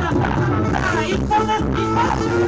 一本です。一本。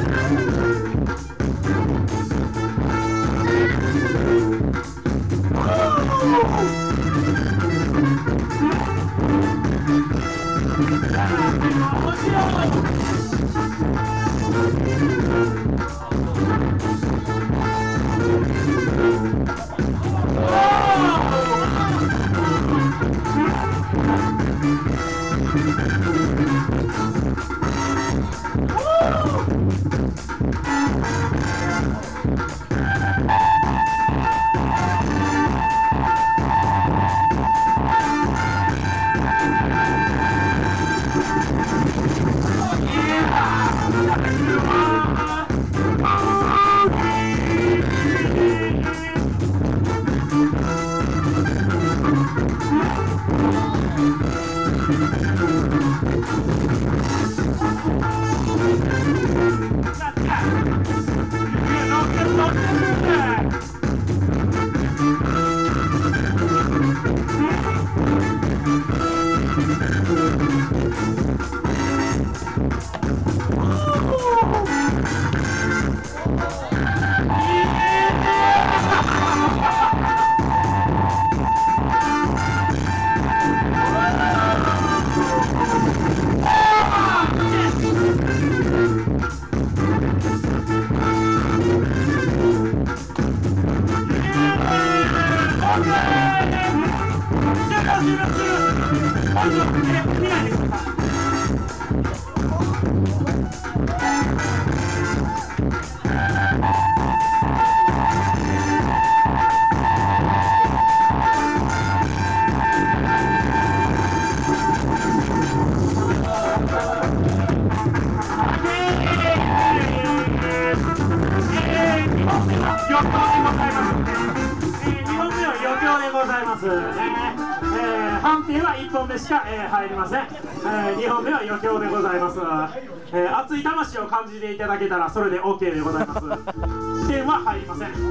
判定は1本目しか、入りません。2本目は余興でございます。熱い魂を感じていただけたらそれで OK でございます。点は入りません。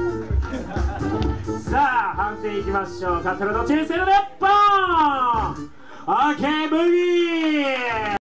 さあ判定いきましょう。カトラのチェンセルでポーン OK ブギー